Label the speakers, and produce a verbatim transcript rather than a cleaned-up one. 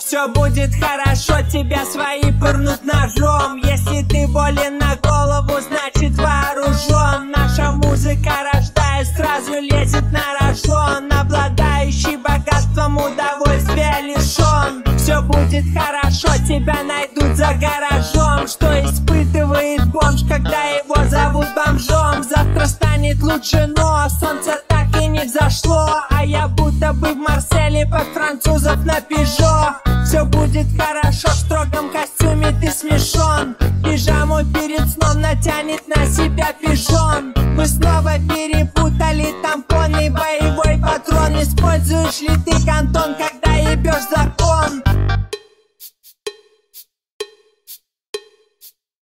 Speaker 1: Все будет хорошо, тебя свои пырнут ножом. Если ты болен на голову, значит вооружен. Наша музыка рождает, сразу лезет на рожон. Обладающий богатством удовольствия лишен. Все будет хорошо, тебя найдут за гаражом. Что испытывает бомж, когда его зовут бомжом? Завтра станет лучше, но солнце так и не взошло. А я будто бы в Марселе под французов на Пежо. Все будет хорошо, в строгом костюме ты смешон. Пижаму перед сном натянет на себя пижон. Мы снова перепутали тампоны, боевой патрон. Используешь ли ты кантон, когда ебешь закон?